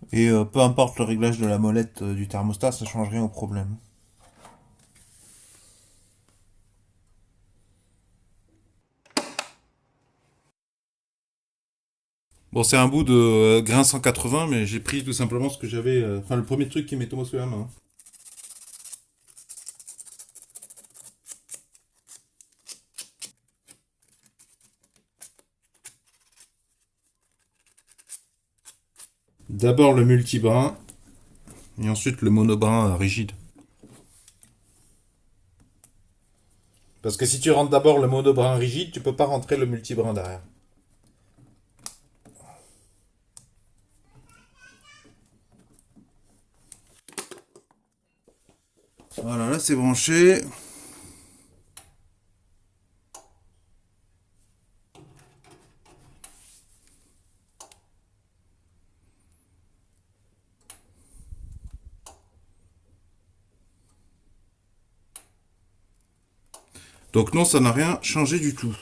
Et peu importe le réglage de la molette du thermostat, ça change rien au problème. Bon, c'est un bout de grain 180, mais j'ai pris tout simplement ce que j'avais. Enfin, le premier truc qui m'est tombé sous la main. D'abord le multibrin, et ensuite le monobrin rigide. Parce que si tu rentres d'abord le monobrin rigide, tu peux pas rentrer le multibrin derrière. Voilà, là c'est branché. Donc non, ça n'a rien changé du tout.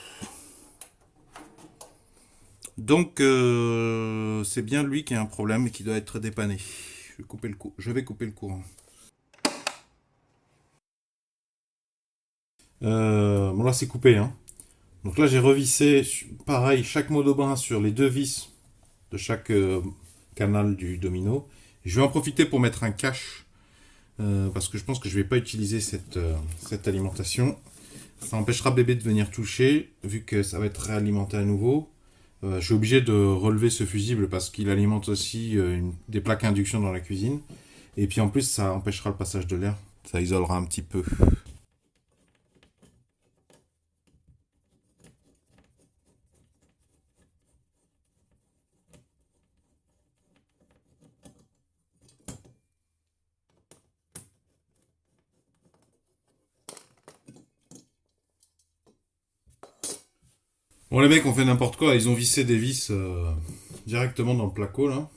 Donc c'est bien lui qui a un problème et qui doit être dépanné. Je vais couper le courant. Bon là c'est coupé, hein. Donc là j'ai revissé, pareil, chaque monobrin sur les deux vis de chaque canal du domino. Je vais en profiter pour mettre un cache, parce que je pense que je vais pas utiliser cette alimentation. Ça empêchera bébé de venir toucher, vu que ça va être réalimenté à nouveau. Je suis obligé de relever ce fusible parce qu'il alimente aussi des plaques à induction dans la cuisine. Et puis en plus, ça empêchera le passage de l'air. Ça isolera un petit peu. Bon, les mecs ont fait n'importe quoi. Ils ont vissé des vis directement dans le placo, là.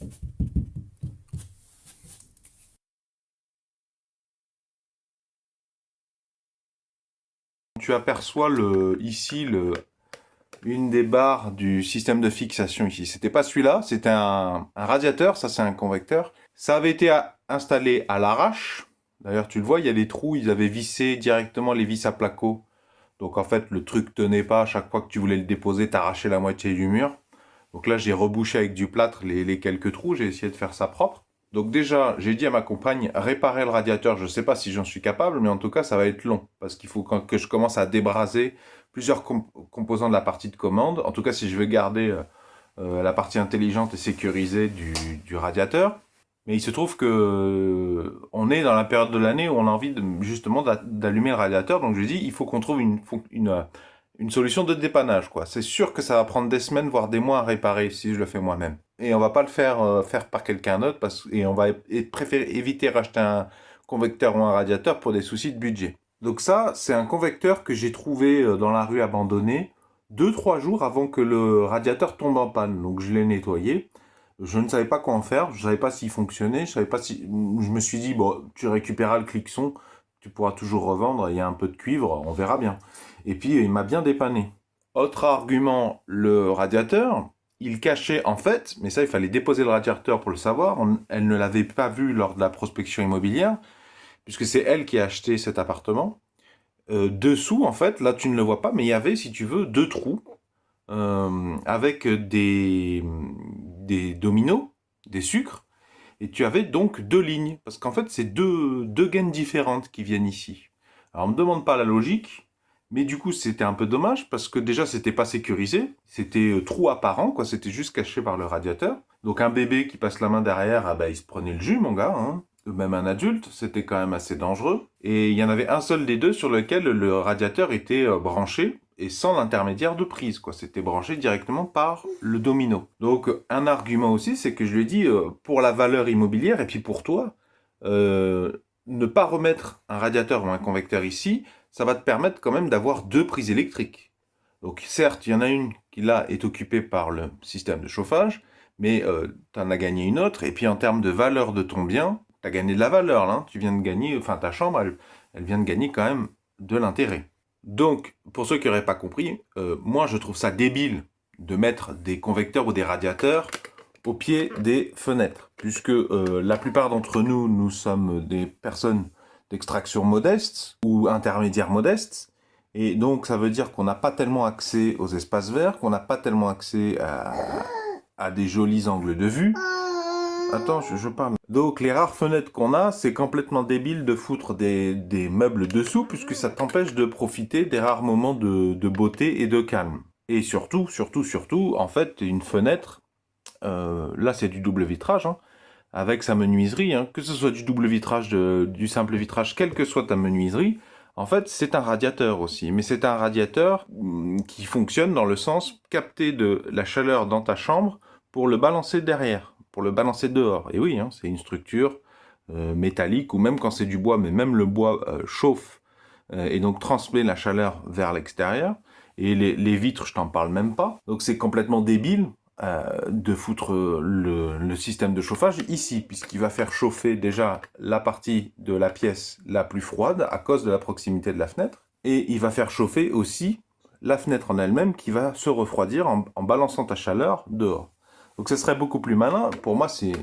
Tu aperçois ici une des barres du système de fixation ici. C'était pas celui-là, c'était un radiateur, ça c'est un convecteur. Ça avait été installé à l'arrache. D'ailleurs, tu le vois, il y a des trous, ils avaient vissé directement les vis à placo. Donc en fait, le truc tenait pas. À chaque fois que tu voulais le déposer, t'arrachais la moitié du mur. Donc là, j'ai rebouché avec du plâtre les quelques trous. J'ai essayé de faire ça propre. Donc déjà, j'ai dit à ma compagne, réparer le radiateur. Je ne sais pas si j'en suis capable, mais en tout cas, ça va être long. Parce qu'il faut que je commence à débraser plusieurs composants de la partie de commande. En tout cas, si je veux garder la partie intelligente et sécurisée du radiateur. Mais il se trouve que on est dans la période de l'année où on a envie justement d'allumer le radiateur. Donc je lui dis, il faut qu'on trouve une solution de dépannage, quoi. C'est sûr que ça va prendre des semaines, voire des mois à réparer si je le fais moi-même. Et on va pas le faire par quelqu'un d'autre et on va préférer éviter racheter un convecteur ou un radiateur pour des soucis de budget. Donc ça, c'est un convecteur que j'ai trouvé dans la rue abandonné 2 3 jours avant que le radiateur tombe en panne. Donc je l'ai nettoyé. Je ne savais pas quoi en faire, je ne savais pas s'il fonctionnait, je savais pas si. Je me suis dit, bon, tu récupéreras le cliqueson, tu pourras toujours revendre, il y a un peu de cuivre, on verra bien. Et puis il m'a bien dépanné. Autre argument, le radiateur, il cachait en fait, mais ça il fallait déposer le radiateur pour le savoir, elle ne l'avait pas vu lors de la prospection immobilière, puisque c'est elle qui a acheté cet appartement. Dessous, en fait, là tu ne le vois pas, mais il y avait, si tu veux, deux trous avec des dominos, des sucres, et tu avais donc deux lignes, parce qu'en fait c'est deux gaines différentes qui viennent ici. Alors on me demande pas la logique, mais du coup c'était un peu dommage, parce que déjà c'était pas sécurisé, c'était trou apparent, quoi, c'était juste caché par le radiateur. Donc un bébé qui passe la main derrière, ah bah il se prenait le jus mon gars, hein. Même un adulte, c'était quand même assez dangereux. Et il y en avait un seul des deux sur lequel le radiateur était branché, et sans l'intermédiaire de prise, quoi. C'était branché directement par le domino. Donc un argument aussi, c'est que je lui ai dit, pour la valeur immobilière, et puis pour toi, euh, ne pas remettre un radiateur ou un convecteur ici, ça va te permettre quand même d'avoir deux prises électriques. Donc certes, il y en a une qui là est occupée par le système de chauffage, mais tu en as gagné une autre, et puis en termes de valeur de ton bien, tu as gagné de la valeur, là, hein. Tu viens de gagner, enfin ta chambre, elle vient de gagner quand même de l'intérêt. Donc, pour ceux qui n'auraient pas compris, moi je trouve ça débile de mettre des convecteurs ou des radiateurs au pied des fenêtres, puisque la plupart d'entre nous, nous sommes des personnes d'extraction modeste ou intermédiaire modeste, et donc ça veut dire qu'on n'a pas tellement accès aux espaces verts, qu'on n'a pas tellement accès à des jolis angles de vue. Attends, je parle. Donc les rares fenêtres qu'on a, c'est complètement débile de foutre des meubles dessous, puisque ça t'empêche de profiter des rares moments de beauté et de calme. Et surtout, en fait, une fenêtre, là c'est du double vitrage, hein, avec sa menuiserie, hein, que ce soit du double vitrage, du simple vitrage, quelle que soit ta menuiserie, en fait c'est un radiateur aussi. Mais c'est un radiateur qui fonctionne dans le sens capter de la chaleur dans ta chambre pour le balancer derrière, pour le balancer dehors. Et oui, hein, c'est une structure métallique, ou même quand c'est du bois, mais même le bois chauffe et donc transmet la chaleur vers l'extérieur. Et les vitres, je t'en parle même pas. Donc c'est complètement débile de foutre le système de chauffage ici, puisqu'il va faire chauffer déjà la partie de la pièce la plus froide à cause de la proximité de la fenêtre. Et il va faire chauffer aussi la fenêtre en elle-même qui va se refroidir en balançant ta chaleur dehors. Donc ce serait beaucoup plus malin. Pour moi, c'est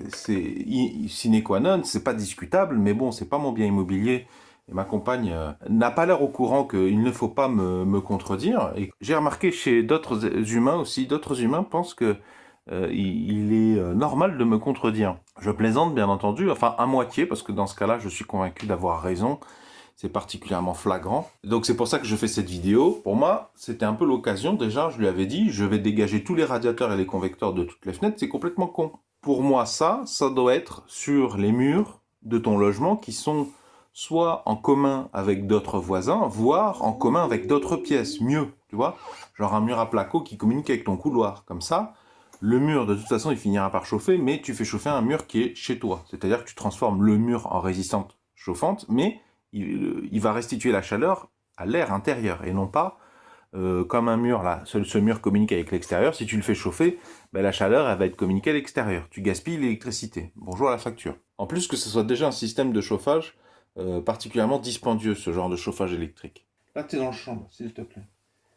sine qua non, c'est pas discutable, mais bon, c'est pas mon bien immobilier. Et ma compagne n'a pas l'air au courant qu'il ne faut pas me contredire. Et j'ai remarqué chez d'autres humains aussi, d'autres humains pensent que il est normal de me contredire. Je plaisante, bien entendu, enfin à moitié, parce que dans ce cas-là, je suis convaincu d'avoir raison. C'est particulièrement flagrant. Donc c'est pour ça que je fais cette vidéo. Pour moi, c'était un peu l'occasion. Déjà, je lui avais dit, je vais dégager tous les radiateurs et les convecteurs de toutes les fenêtres. C'est complètement con. Pour moi, ça doit être sur les murs de ton logement qui sont soit en commun avec d'autres voisins, voire en commun avec d'autres pièces. Mieux, tu vois. Genre un mur à placo qui communique avec ton couloir. Comme ça, le mur, de toute façon, il finira par chauffer, mais tu fais chauffer un mur qui est chez toi. C'est-à-dire que tu transformes le mur en résistante chauffante, mais il va restituer la chaleur à l'air intérieur, et non pas comme un mur, là, ce mur communique avec l'extérieur. Si tu le fais chauffer, ben, la chaleur, elle va être communiquée à l'extérieur. Tu gaspilles l'électricité. Bonjour à la facture. En plus que ce soit déjà un système de chauffage particulièrement dispendieux, ce genre de chauffage électrique. Là, tu es dans le champ, s'il te plaît.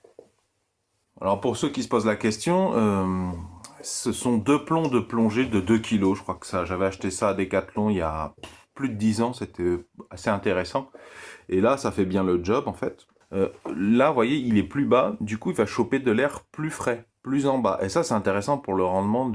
Alors, pour ceux qui se posent la question, ce sont 2 plombs de plongée de 2 kg. Je crois que ça, j'avais acheté ça à Decathlon il y a plus de 10 ans, c'était assez intéressant. Et là, ça fait bien le job, en fait. Là, vous voyez, il est plus bas, du coup, il va choper de l'air plus frais, plus en bas. Et ça, c'est intéressant pour le rendement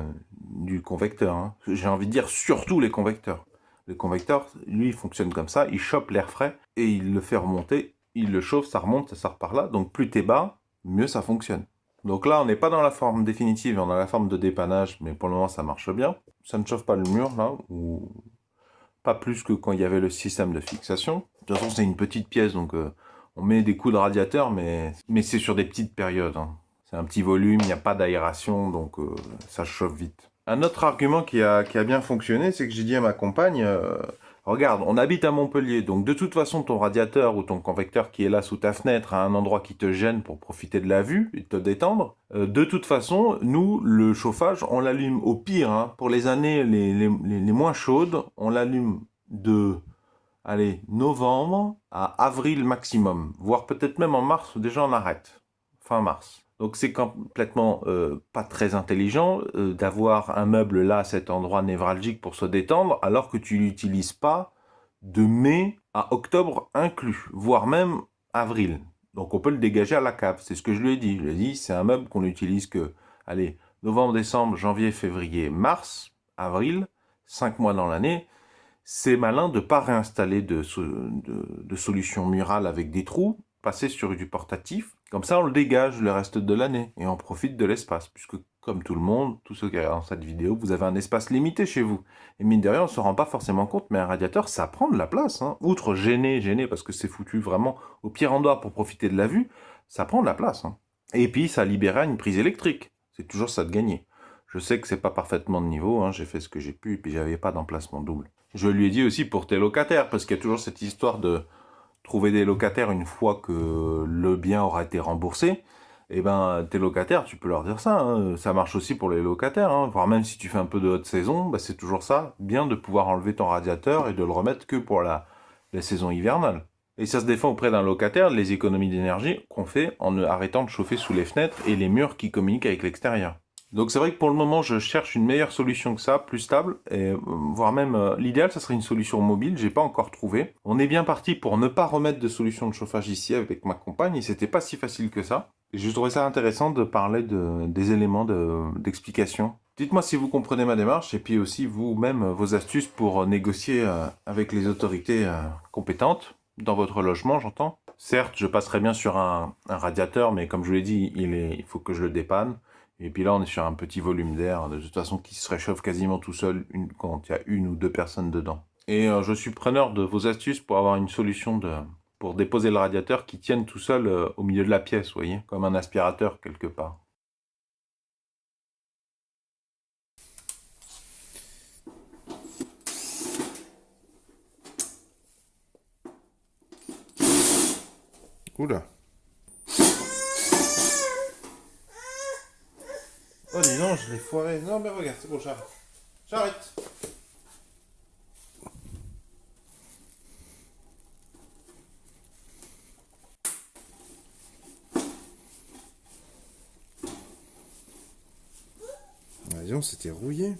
du convecteur, hein. J'ai envie de dire surtout les convecteurs. Le convecteur, lui, il fonctionne comme ça, il chope l'air frais et il le fait remonter, il le chauffe, ça remonte, ça repart là. Donc plus t'es bas, mieux ça fonctionne. Donc là, on n'est pas dans la forme définitive, on a la forme de dépannage, mais pour le moment, ça marche bien. Ça ne chauffe pas le mur, là, ou pas plus que quand il y avait le système de fixation. De toute façon, c'est une petite pièce, donc on met des coups de radiateur, mais c'est sur des petites périodes, hein. C'est un petit volume, il n'y a pas d'aération, donc ça chauffe vite. Un autre argument qui a bien fonctionné, c'est que j'ai dit à ma compagne, regarde, on habite à Montpellier, donc de toute façon, ton radiateur ou ton convecteur qui est là sous ta fenêtre à un endroit qui te gêne pour profiter de la vue et te détendre, de toute façon, nous, le chauffage, on l'allume au pire, hein, pour les années les moins chaudes, on l'allume de, allez, novembre à avril maximum, voire peut-être même en mars, déjà on arrête, fin mars. Donc c'est complètement pas très intelligent d'avoir un meuble là à cet endroit névralgique pour se détendre, alors que tu l'utilises pas de mai à octobre inclus, voire même avril. Donc on peut le dégager à la cave, c'est ce que je lui ai dit. Je lui ai dit, c'est un meuble qu'on n'utilise que, allez, novembre, décembre, janvier, février, mars, avril, 5 mois dans l'année. C'est malin de ne pas réinstaller de solution murale avec des trous, passer sur du portatif. Comme ça, on le dégage le reste de l'année et on profite de l'espace. Puisque, comme tout le monde, tous ceux qui regardent cette vidéo, vous avez un espace limité chez vous. Et mine de rien, on ne se rend pas forcément compte, mais un radiateur, ça prend de la place, hein. Outre gêner, parce que c'est foutu vraiment au pire endroit pour profiter de la vue, ça prend de la place, hein. Et puis, ça libérera une prise électrique. C'est toujours ça de gagner. Je sais que c'est pas parfaitement de niveau, hein, j'ai fait ce que j'ai pu, et puis j'avais pas d'emplacement double. Je lui ai dit aussi pour tes locataires, parce qu'il y a toujours cette histoire de trouver des locataires une fois que le bien aura été remboursé. Et ben tes locataires, tu peux leur dire ça, hein. Ça marche aussi pour les locataires, hein. Voire même si tu fais un peu de haute saison, bah c'est toujours ça, bien de pouvoir enlever ton radiateur et de le remettre que pour la saison hivernale. Et ça se défend auprès d'un locataire, les économies d'énergie qu'on fait en arrêtant de chauffer sous les fenêtres et les murs qui communiquent avec l'extérieur. Donc c'est vrai que pour le moment, je cherche une meilleure solution que ça, plus stable, et voire même l'idéal, ça serait une solution mobile. J'ai pas encore trouvé. On est bien parti pour ne pas remettre de solution de chauffage ici avec ma compagne, et c'était pas si facile que ça. Et je trouvais ça intéressant de parler des éléments d'explication. Dites-moi si vous comprenez ma démarche, et puis aussi vous-même vos astuces pour négocier avec les autorités compétentes dans votre logement, j'entends. Certes, je passerai bien sur un radiateur, mais comme je vous l'ai dit, il faut que je le dépanne. Et puis là, on est sur un petit volume d'air, de toute façon, qui se réchauffe quasiment tout seul quand il y a une ou deux personnes dedans. Et je suis preneur de vos astuces pour avoir une solution pour déposer le radiateur qui tienne tout seul au milieu de la pièce, vous voyez, comme un aspirateur quelque part. Oula. Oh dis non, je l'ai foiré. Non mais regarde, c'est bon, j'arrête. J'arrête. Ah, dis donc, c'était rouillé.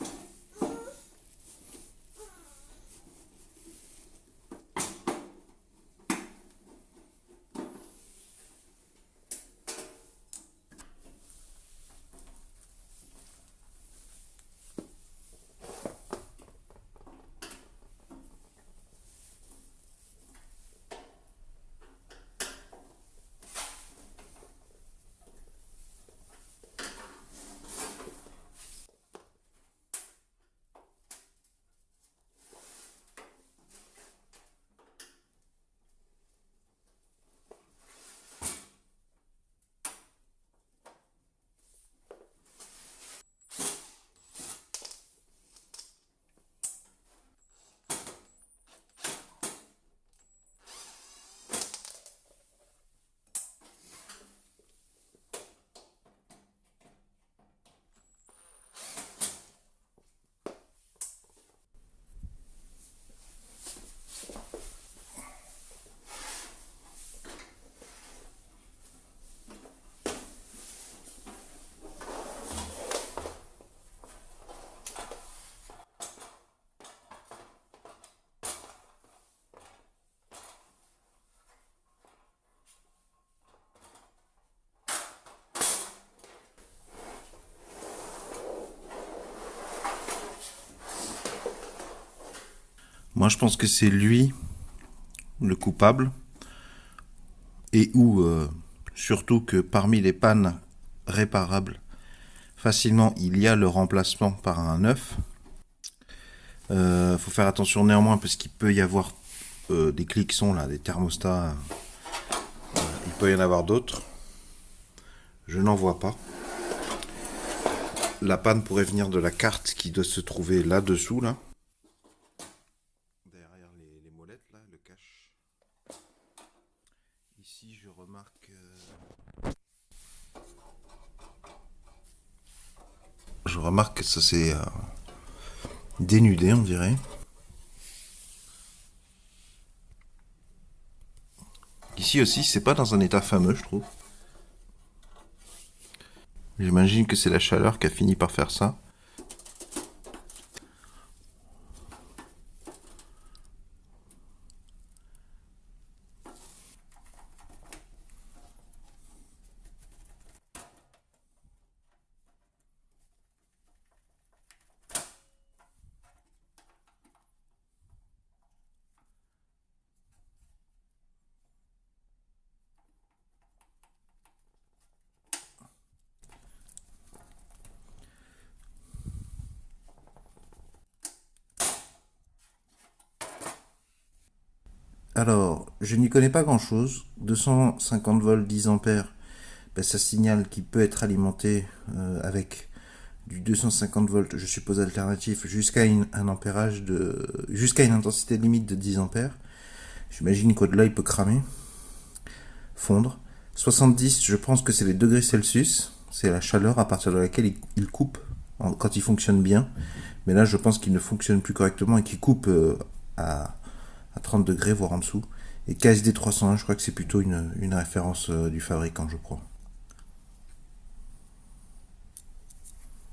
Moi, je pense que c'est lui le coupable. Et où, surtout que parmi les pannes réparables, facilement, il y a le remplacement par un neuf. Faut faire attention néanmoins parce qu'il peut y avoir des cliquetsons, là, des thermostats. Il peut y en avoir d'autres. Je n'en vois pas. La panne pourrait venir de la carte qui doit se trouver là-dessous, là. Derrière les molettes, là, le cache. Ici, je remarque... Je remarque que ça s'est dénudé, on dirait. Ici aussi, c'est pas dans un état fameux, je trouve. J'imagine que c'est la chaleur qui a fini par faire ça. Alors, je n'y connais pas grand-chose. 250 volts 10 ampères, ben, ça signale qu'il peut être alimenté avec du 250 volts, je suppose alternatif, jusqu'à un ampérage jusqu'à une intensité limite de 10 ampères. J'imagine qu'au-delà, il peut cramer, fondre. 70, je pense que c'est les degrés Celsius. C'est la chaleur à partir de laquelle il coupe quand il fonctionne bien. Mais là, je pense qu'il ne fonctionne plus correctement et qu'il coupe à 30 degrés, voire en dessous. Et KSD 301, je crois que c'est plutôt une référence du fabricant, je crois.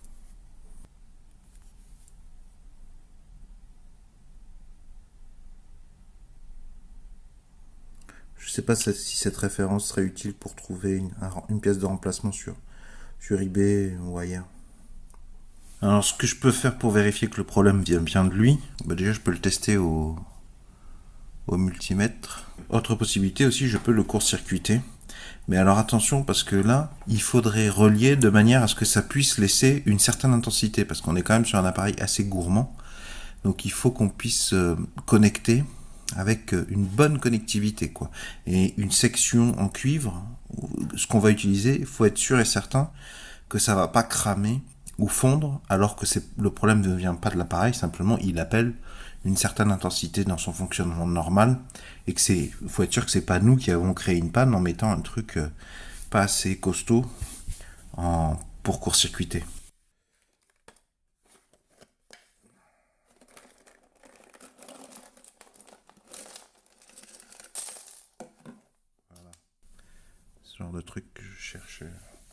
sais pas si cette référence serait utile pour trouver une pièce de remplacement sur eBay ou ailleurs. Alors, ce que je peux faire pour vérifier que le problème vient bien de lui, bah déjà je peux le tester au multimètre. Autre possibilité aussi, je peux le court-circuiter. Mais alors attention, parce que là, il faudrait relier de manière à ce que ça puisse laisser une certaine intensité, parce qu'on est quand même sur un appareil assez gourmand. Donc il faut qu'on puisse connecter avec une bonne connectivité, quoi. Et une section en cuivre, ce qu'on va utiliser, il faut être sûr et certain que ça va pas cramer ou fondre, alors que le problème ne vient pas de l'appareil, simplement il appelle une certaine intensité dans son fonctionnement normal, et que faut être sûr que c'est pas nous qui avons créé une panne en mettant un truc pas assez costaud pour court-circuiter. Voilà. Ce genre de truc que je cherchais.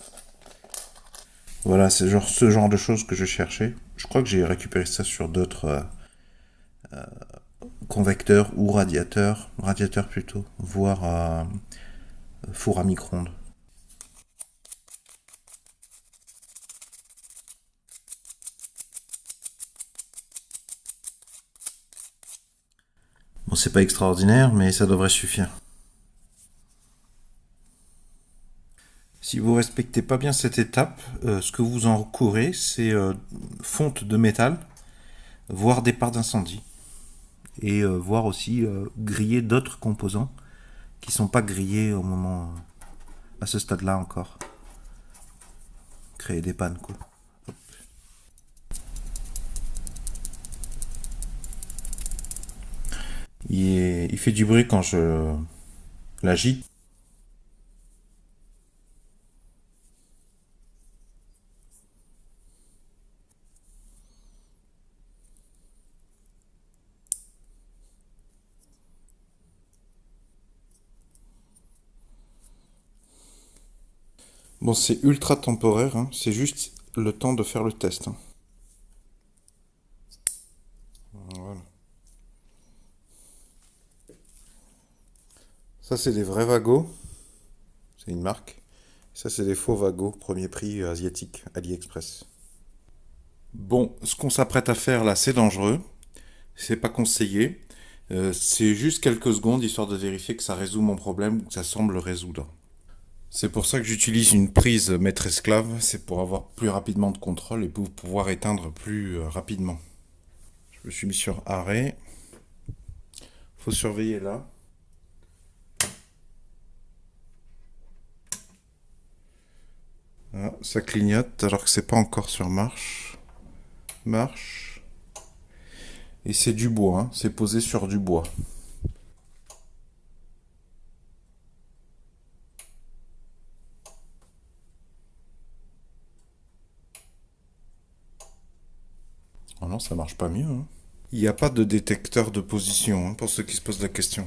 Voilà, c'est ce genre de choses que je cherchais. Je crois que j'ai récupéré ça sur d'autres convecteurs ou radiateurs plutôt, voire four à micro-ondes. Bon, c'est pas extraordinaire, mais ça devrait suffire. Si vous respectez pas bien cette étape, ce que vous encourez, c'est fonte de métal, voire départ d'incendie. Et voire aussi griller d'autres composants qui sont pas grillés au moment, à ce stade-là encore. Créer des pannes, quoi. Il fait du bruit quand je l'agite. Bon, c'est ultra temporaire, hein. C'est juste le temps de faire le test, hein. Voilà. Ça, c'est des vrais Vago. C'est une marque. Ça, c'est des faux Vago, premier prix asiatique, AliExpress. Bon, ce qu'on s'apprête à faire là, c'est dangereux. C'est pas conseillé. C'est juste quelques secondes histoire de vérifier que ça résout mon problème, que ça semble le résoudre. C'est pour ça que j'utilise une prise maître-esclave, c'est pour avoir plus rapidement de contrôle et pour pouvoir éteindre plus rapidement. Je me suis mis sur arrêt. Faut surveiller là. Ah, ça clignote alors que c'est pas encore sur marche. Marche. Et c'est du bois, hein. C'est posé sur du bois. Oh non, ça marche pas mieux, hein. Il n'y a pas de détecteur de position, hein, pour ceux qui se posent la question.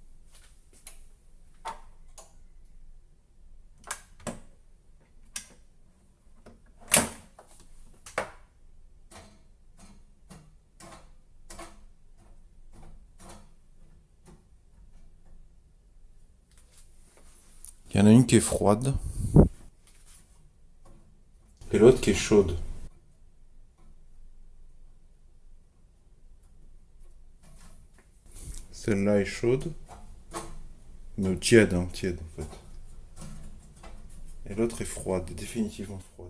Il y en a une qui est froide et l'autre qui est chaude. Celle-là est chaude, mais tiède, hein, tiède en fait. Et l'autre est froide, définitivement froide.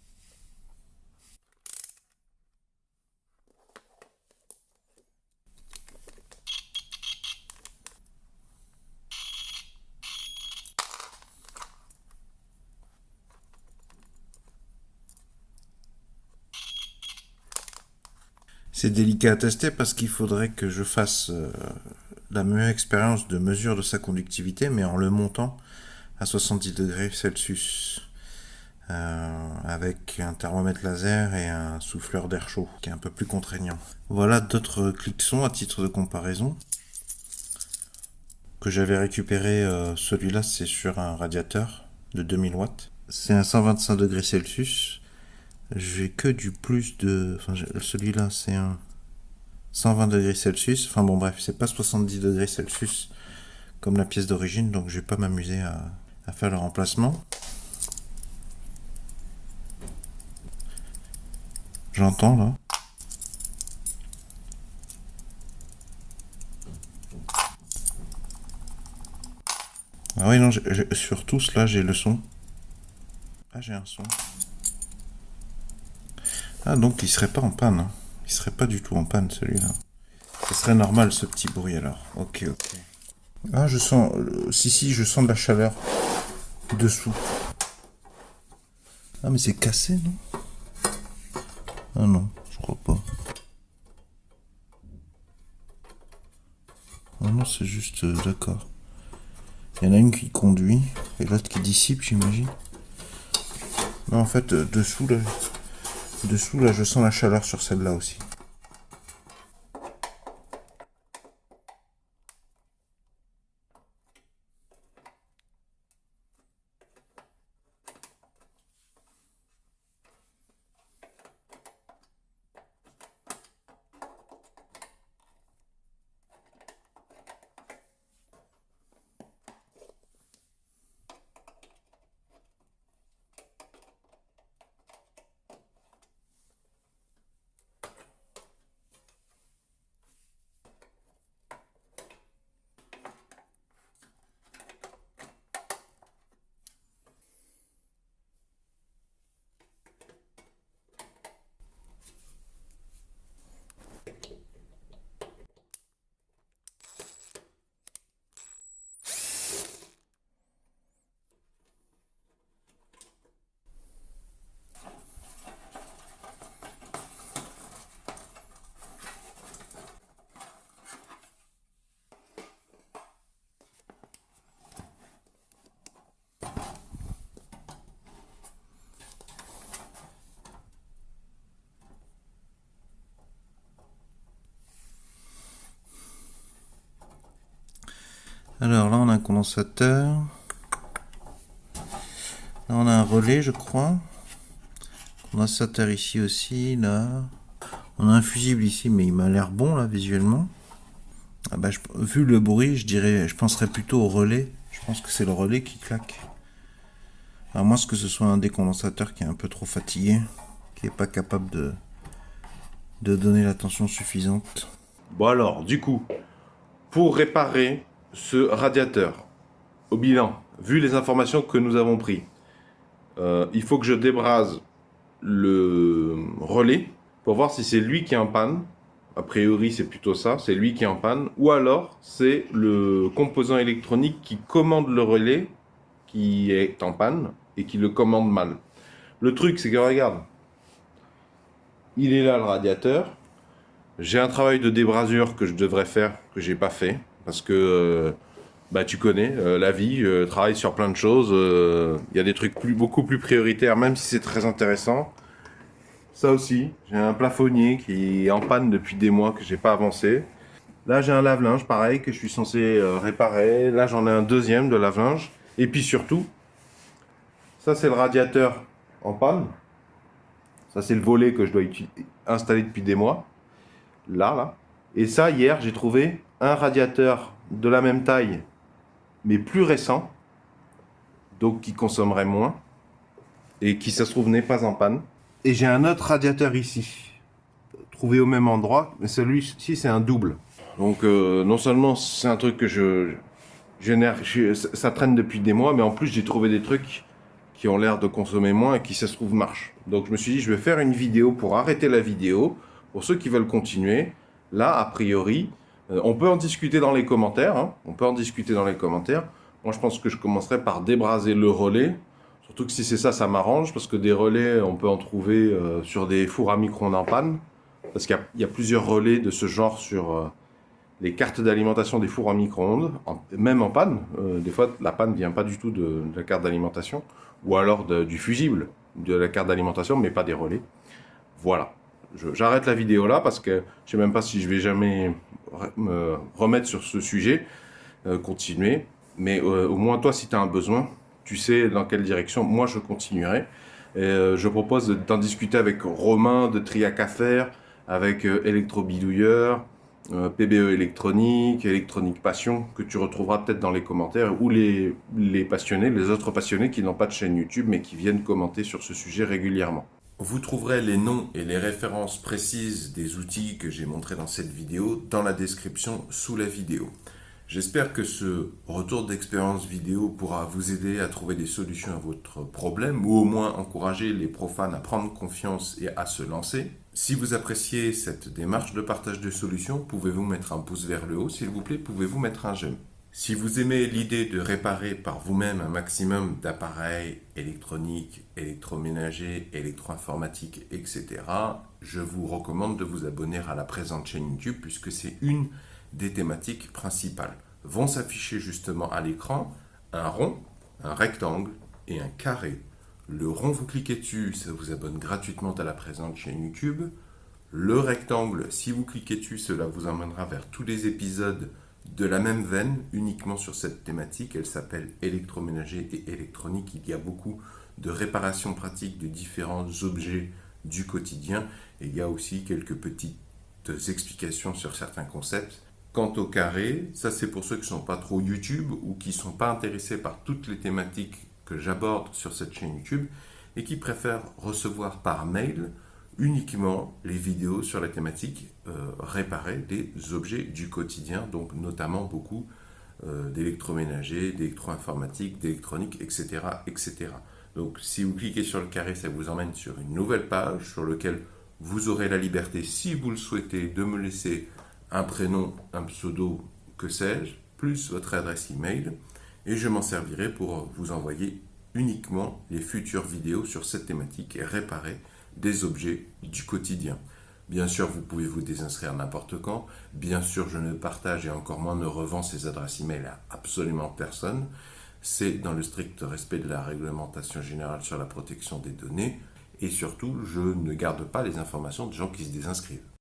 C'est délicat à tester parce qu'il faudrait que je fasse la meilleure expérience de mesure de sa conductivité, mais en le montant à 70 degrés Celsius. Avec un thermomètre laser et un souffleur d'air chaud qui est un peu plus contraignant. Voilà d'autres cliquesons à titre de comparaison que j'avais récupéré. Celui-là, c'est sur un radiateur de 2000 watts. C'est un 125 degrés Celsius. J'ai que du plus de... Enfin, celui-là, c'est un 120 degrés Celsius. Enfin bon, bref, c'est pas 70 degrés Celsius comme la pièce d'origine, donc je vais pas m'amuser à faire le remplacement. J'entends là. Ah oui, non, sur tous là, j'ai le son. Ah, j'ai un son. Ah, donc il serait pas en panne. Hein. Il serait pas du tout en panne celui-là. Ce serait normal ce petit bruit alors. Ok, ok. Ah, je sens. Si, je sens de la chaleur dessous. Ah, mais c'est cassé, non? Ah non, je crois pas. Ah non, c'est juste. D'accord. Il y en a une qui conduit et l'autre qui dissipe, j'imagine. Non, en fait, dessous, là, je sens la chaleur sur celle-là aussi. Alors là, on a un condensateur. Là, on a un relais, je crois. Condensateur ici aussi, là. On a un fusible ici, mais il m'a l'air bon, là, visuellement. Ah bah, vu le bruit, je penserais plutôt au relais. Je pense que c'est le relais qui claque. À moins que ce soit un des condensateurs qui est un peu trop fatigué, qui n'est pas capable de donner la tension suffisante. Bon alors, du coup, pour réparer ce radiateur, au bilan, vu les informations que nous avons prises, il faut que je débrase le relais pour voir si c'est lui qui est en panne. A priori, c'est plutôt ça, c'est lui qui est en panne. Ou alors, c'est le composant électronique qui commande le relais qui est en panne et qui le commande mal. Le truc, c'est que regarde, il est là le radiateur. J'ai un travail de débrasure que je devrais faire, que j'ai pas fait, parce que bah, tu connais la vie, je travaille sur plein de choses. Il y a des trucs beaucoup plus prioritaires, même si c'est très intéressant. Ça aussi, j'ai un plafonnier qui est en panne depuis des mois, que j'ai pas avancé. Là, j'ai un lave-linge, pareil, que je suis censé réparer. Là, j'en ai un deuxième de lave-linge. Et puis surtout, ça, c'est le radiateur en panne. Ça, c'est le volet que je dois installer depuis des mois. Là. Et ça, hier, j'ai trouvé un radiateur de la même taille, mais plus récent. Donc, qui consommerait moins. Et qui, ça se trouve, n'est pas en panne. Et j'ai un autre radiateur ici, trouvé au même endroit, mais celui-ci c'est un double. Donc non seulement c'est un truc que je génère, ça traîne depuis des mois, mais en plus j'ai trouvé des trucs qui ont l'air de consommer moins et qui ça se trouve marchent. Donc je me suis dit je vais faire une vidéo pour arrêter la vidéo, pour ceux qui veulent continuer. Là a priori, on peut en discuter dans les commentaires, hein. On peut en discuter dans les commentaires. Moi je pense que je commencerai par débraser le relais. Surtout que si c'est ça, ça m'arrange, parce que des relais, on peut en trouver sur des fours à micro-ondes en panne. Parce qu'il y a plusieurs relais de ce genre sur les cartes d'alimentation des fours à micro-ondes, même en panne. Des fois, la panne ne vient pas du tout de la carte d'alimentation, ou alors du fusible de la carte d'alimentation, mais pas des relais. Voilà. J'arrête la vidéo là, parce que je sais même pas si je vais jamais me remettre sur ce sujet, continuer. Mais au moins, toi, si tu as un besoin, tu sais dans quelle direction moi je continuerai. Et, je propose d'en discuter avec Romain de Triac à faire, avec Electrobidouilleur, PBE électronique, électronique passion, que tu retrouveras peut-être dans les commentaires, ou les passionnés, les autres passionnés qui n'ont pas de chaîne YouTube, mais qui viennent commenter sur ce sujet régulièrement. Vous trouverez les noms et les références précises des outils que j'ai montrés dans cette vidéo dans la description sous la vidéo. J'espère que ce retour d'expérience vidéo pourra vous aider à trouver des solutions à votre problème ou au moins encourager les profanes à prendre confiance et à se lancer. Si vous appréciez cette démarche de partage de solutions, pouvez-vous mettre un pouce vers le haut, s'il vous plaît, pouvez-vous mettre un j'aime. Si vous aimez l'idée de réparer par vous-même un maximum d'appareils électroniques, électroménagers, électro-informatiques, etc., je vous recommande de vous abonner à la présente chaîne YouTube puisque c'est une des thématiques principales. Vont s'afficher justement à l'écran un rond, un rectangle et un carré. Le rond, vous cliquez dessus, ça vous abonne gratuitement à la présente chaîne YouTube. Le rectangle, si vous cliquez dessus, cela vous emmènera vers tous les épisodes de la même veine, uniquement sur cette thématique. Elle s'appelle électroménager et électronique. Il y a beaucoup de réparations pratiques de différents objets du quotidien. Et il y a aussi quelques petites explications sur certains concepts. Quant au carré, ça c'est pour ceux qui ne sont pas trop YouTube ou qui ne sont pas intéressés par toutes les thématiques que j'aborde sur cette chaîne YouTube et qui préfèrent recevoir par mail uniquement les vidéos sur la thématique réparer des objets du quotidien, donc notamment beaucoup d'électroménager, d'électro-informatique, d'électronique, etc., etc. Donc si vous cliquez sur le carré, ça vous emmène sur une nouvelle page sur laquelle vous aurez la liberté, si vous le souhaitez, de me laisser un prénom, un pseudo, que sais-je, plus votre adresse email, et je m'en servirai pour vous envoyer uniquement les futures vidéos sur cette thématique et réparer des objets du quotidien. Bien sûr, vous pouvez vous désinscrire n'importe quand. Bien sûr, je ne partage et encore moins ne revends ces adresses email à absolument personne. C'est dans le strict respect de la réglementation générale sur la protection des données. Et surtout, je ne garde pas les informations de gens qui se désinscrivent.